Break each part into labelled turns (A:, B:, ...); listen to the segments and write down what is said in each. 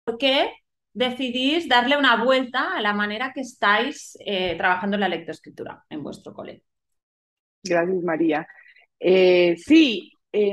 A: ¿Por qué decidís darle una vuelta a la manera que estáis trabajando en la lectoescritura en vuestro colegio?
B: Gracias, María. Sí,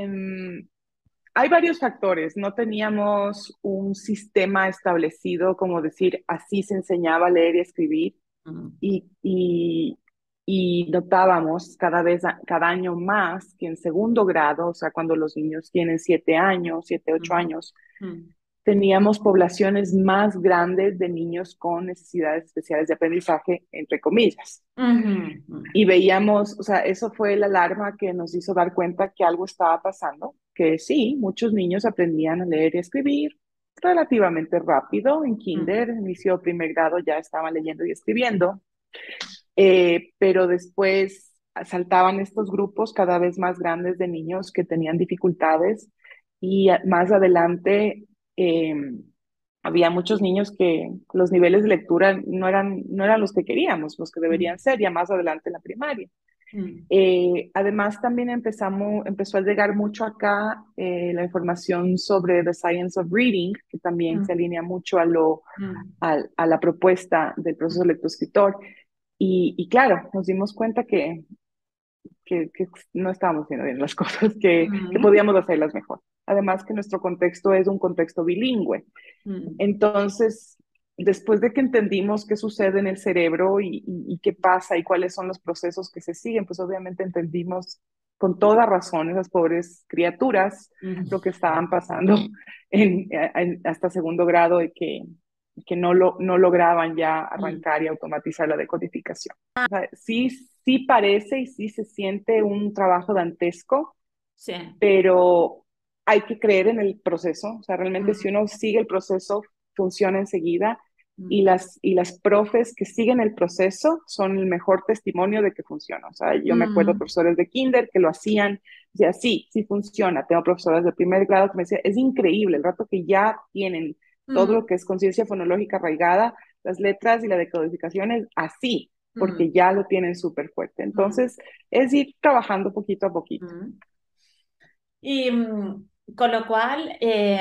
B: hay varios factores. No teníamos un sistema establecido, como decir, así se enseñaba a leer y escribir.
A: Mm,
B: Y, y, y notábamos cada año más que en segundo grado, o sea, cuando los niños tienen 7 años, 7, 8 años,
A: mm,
B: teníamos poblaciones más grandes de niños con necesidades especiales de aprendizaje, entre comillas.
A: mm, mm,
B: Y veíamos, o sea, eso fue la alarma que nos hizo dar cuenta que algo estaba pasando, que sí, muchos niños aprendían a leer y escribir relativamente rápido. En
A: mm,
B: kinder, inicio primer grado, ya estaban leyendo y escribiendo, pero después saltaban estos grupos cada vez más grandes de niños que tenían dificultades y más adelante eh, había muchos niños que los niveles de lectura no eran los que queríamos, los que
A: mm,
B: deberían ser, ya más adelante en la primaria.
A: mm,
B: Además, también empezó a llegar mucho acá la información sobre The Science of Reading, que también se
A: mm,
B: alinea mucho
A: mm,
B: a la propuesta del proceso
A: mm,
B: lectoescritor. Y claro, nos dimos cuenta que no estábamos haciendo bien las cosas, que
A: mm,
B: podíamos hacerlas mejor. Además que nuestro contexto es un contexto bilingüe.
A: mm,
B: Entonces, después de que entendimos qué sucede en el cerebro y qué pasa y cuáles son los procesos que se siguen, pues obviamente entendimos con toda razón esas pobres criaturas lo
A: mm,
B: que estaban pasando hasta segundo grado y que no lograban ya
A: mm.
B: arrancar y automatizar la decodificación. O sea, sí, sí parece y sí se siente un trabajo dantesco,
A: Sí.
B: pero hay que creer en el proceso. O sea, realmente si
A: Mm,
B: uno sigue el proceso, funciona enseguida. Y
A: mm,
B: las profes que siguen el proceso son el mejor testimonio de que funciona. O sea, yo me acuerdo de
A: mm,
B: profesores de kinder que lo hacían, decía, sí, sí funciona. Tengo profesoras de primer grado que me decían, es increíble el rato que ya tienen todo
A: mm,
B: lo que es conciencia fonológica arraigada, las letras y la decodificación es así,
A: mm,
B: porque ya lo tienen súper fuerte.
A: mm,
B: Entonces, es ir trabajando poquito a poquito.
A: mm. Y con lo cual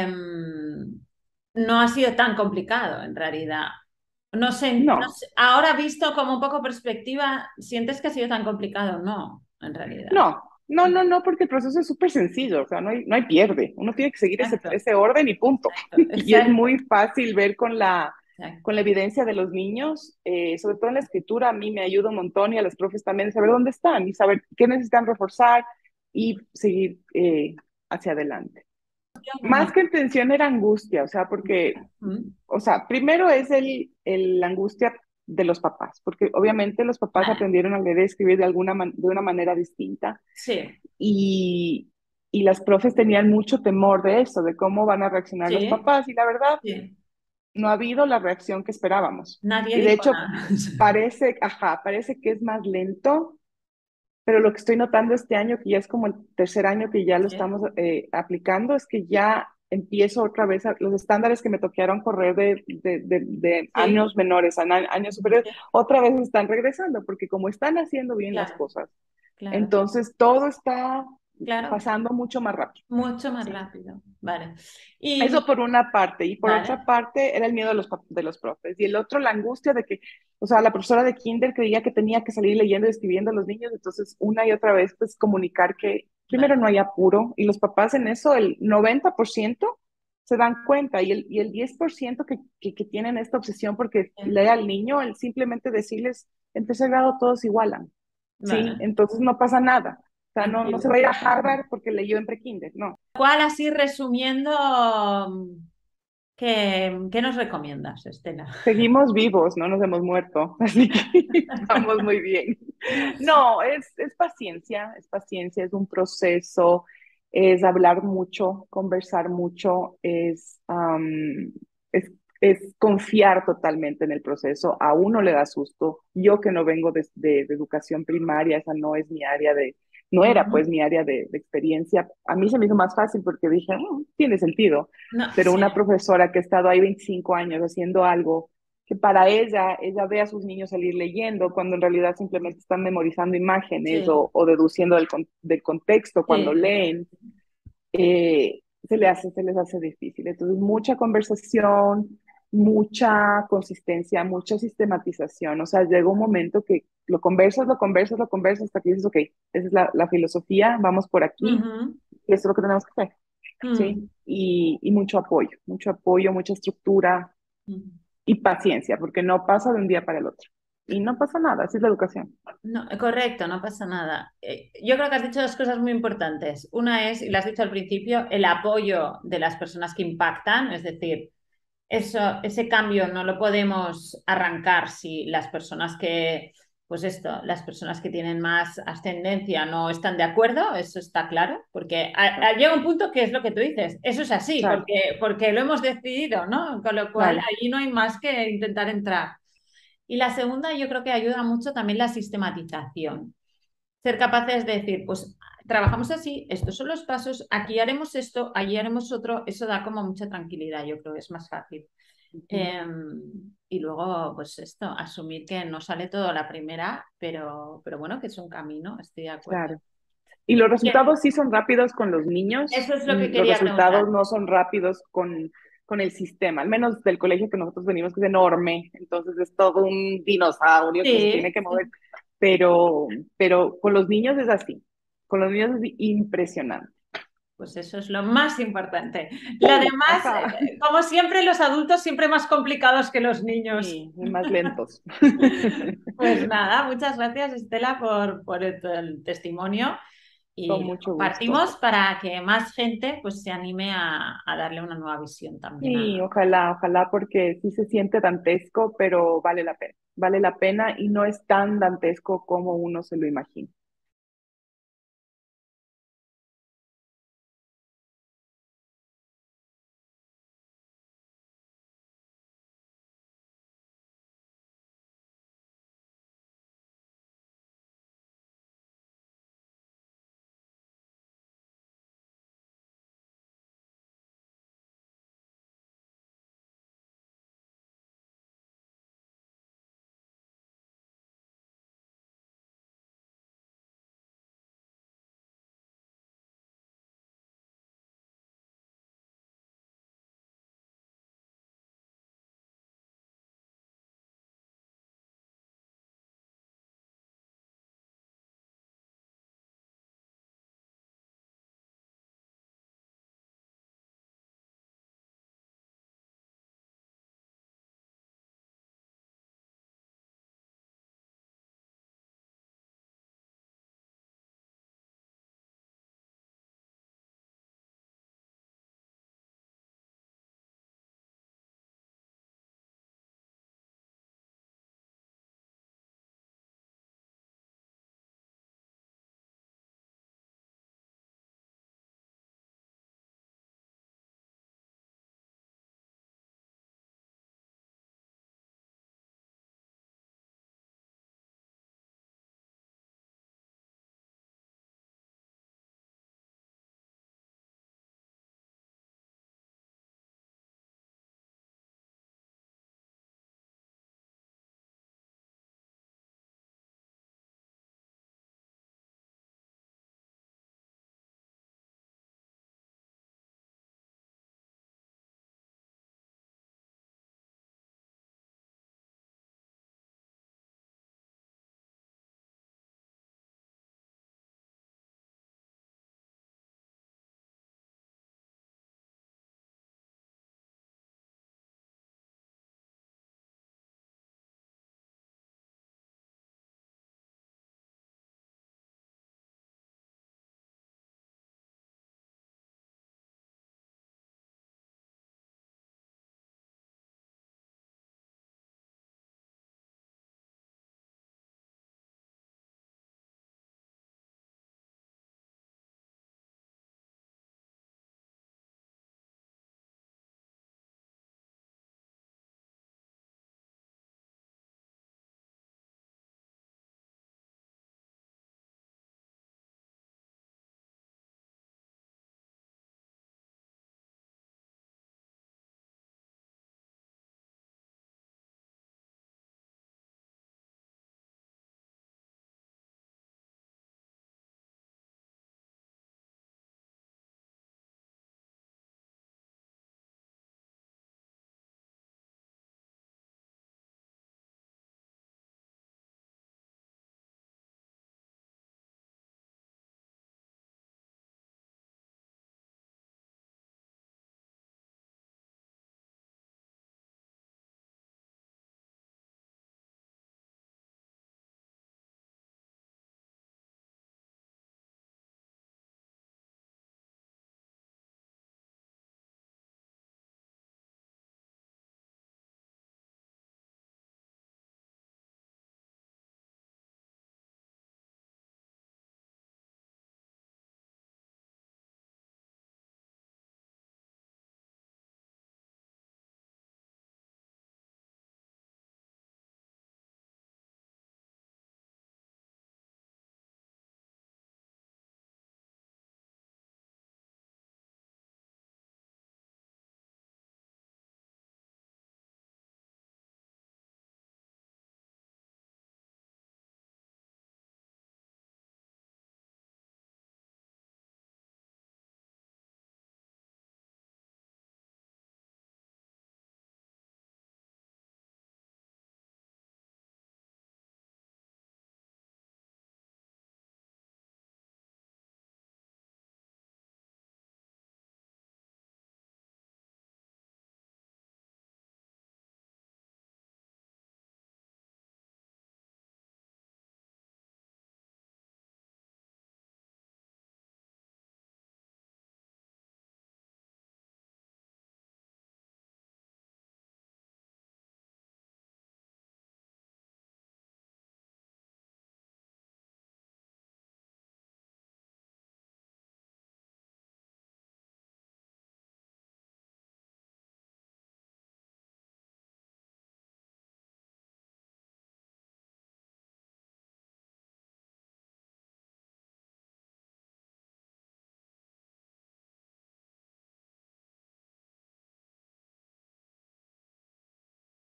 A: no ha sido tan complicado en realidad. No sé, no
B: No,
A: sé, ahora visto como un poco perspectiva, ¿sientes que ha sido tan complicado? No, en realidad.
B: no, porque el proceso es súper sencillo, o sea, no hay pierde. Uno tiene que seguir ese,
A: Exacto,
B: ese orden y punto.
A: exacto,
B: Y es
A: exacto,
B: muy fácil ver con la, con
A: exacto.
B: la evidencia de los niños, sobre todo en la escritura, a mí me ayuda un montón y a los profes también saber dónde están y saber qué necesitan reforzar y seguir hacia adelante. Más que intención era angustia, o sea, porque
A: Mm,
B: o sea, primero es la angustia de los papás, porque obviamente los papás
A: vale,
B: aprendieron a leer y escribir de una manera distinta
A: sí,
B: y, y las profes tenían mucho temor de eso, de cómo van a reaccionar los
A: sí,
B: papás y la verdad
A: sí.
B: no ha habido la reacción que esperábamos.
A: Nadie
B: Y de
A: dijo
B: hecho
A: nada.
B: parece que es más lento, pero lo que estoy notando este año, que ya es como el tercer año que ya lo
A: Sí,
B: estamos aplicando, es que ya empiezo otra vez, los estándares que me tocaron correr de
A: sí,
B: años menores a años superiores,
A: sí,
B: otra vez están regresando, porque como están haciendo bien las
A: claro,
B: cosas,
A: claro,
B: entonces todo está
A: claro.
B: pasando mucho más rápido.
A: Mucho más
B: Sí.
A: rápido. Vale. Y,
B: Eso por una parte, y por otra
A: vale.
B: parte era el miedo de los profes, y el otro la angustia de que, o sea, la profesora de kinder creía que tenía que salir leyendo y escribiendo a los niños, entonces una y otra vez pues comunicar que primero
A: Vale.
B: no hay apuro, y los papás en eso, el 90% se dan cuenta, y el 10% que tienen esta obsesión porque lee al niño, el simplemente decirles, en tercer grado todos igualan, ¿sí?
A: Vale.
B: Entonces no pasa nada. O sea, no se va
A: Tranquilo.
B: a ir a Harvard porque leyó en pre-kinder, no.
A: ¿Cuál, así resumiendo, qué nos recomiendas, Estela?
B: Seguimos vivos, no nos hemos muerto, así que estamos muy bien. No, es paciencia, es un proceso, es hablar mucho, conversar mucho, es confiar totalmente en el proceso. A uno le da susto. Yo que no vengo de educación primaria, esa no es mi área no era pues
A: Ujú.
B: mi área de experiencia. A mí se me hizo más fácil porque dije, tiene sentido,
A: No,
B: pero
A: sí,
B: una profesora que ha estado ahí 25 años haciendo algo que para ella ve a sus niños salir leyendo cuando en realidad simplemente están memorizando imágenes
A: sí,
B: o deduciendo del contexto cuando
A: sí.
B: leen. se les hace difícil. Entonces, mucha conversación, mucha consistencia, mucha sistematización. O sea, llega un momento que lo conversas hasta que dices, ok, esa es la filosofía, vamos por aquí,
A: Ujú,
B: y eso es lo que tenemos que hacer,
A: mm,
B: ¿sí? Y mucho apoyo, mucha estructura
A: mm.
B: y paciencia, porque no pasa de un día para el otro. Y no pasa nada, así es la educación.
A: No, correcto, no pasa nada. Yo creo que has dicho dos cosas muy importantes. Una es, y lo has dicho al principio, el apoyo de las personas que impactan, es decir, ese cambio no lo podemos arrancar si las personas que, pues esto, las personas que tienen más ascendencia no están de acuerdo, eso está claro, porque llega un punto que es lo que tú dices, eso es así,
B: Claro,
A: porque lo hemos decidido, ¿no? Con lo cual
B: claro,
A: allí no hay más que intentar entrar. Y la segunda, yo creo que ayuda mucho también la sistematización. Ser capaces de decir, pues trabajamos así, estos son los pasos, aquí haremos esto, allí haremos otro, eso da como mucha tranquilidad, yo creo que es más fácil.
B: ujú,
A: Eh, y luego, pues esto, asumir que no sale todo a la primera, pero bueno, que es un camino, estoy de acuerdo.
B: claro. Y los
A: Bien,
B: resultados sí son rápidos con los niños,
A: eso es lo que
B: los
A: quería
B: resultados
A: preguntar.
B: no son rápidos con el sistema, al menos del colegio que nosotros venimos, que es enorme, entonces es todo un dinosaurio que se tiene
A: Sí,
B: que mover,
A: sí.
B: pero, pero con los niños es así, con los niños es impresionante.
A: Pues eso es lo más importante. Lo
B: Sí,
A: demás,
B: ajá,
A: como siempre, los adultos siempre más complicados que los niños.
B: sí, y más lentos.
A: Pues nada, muchas gracias Estela por el testimonio
B: Con
A: y lo
B: mucho gusto.
A: compartimos para que más gente pues se anime a darle una nueva visión también
B: Sí, ojalá, ojalá, porque sí se siente dantesco, pero vale la pena y no es tan dantesco como uno se lo imagina.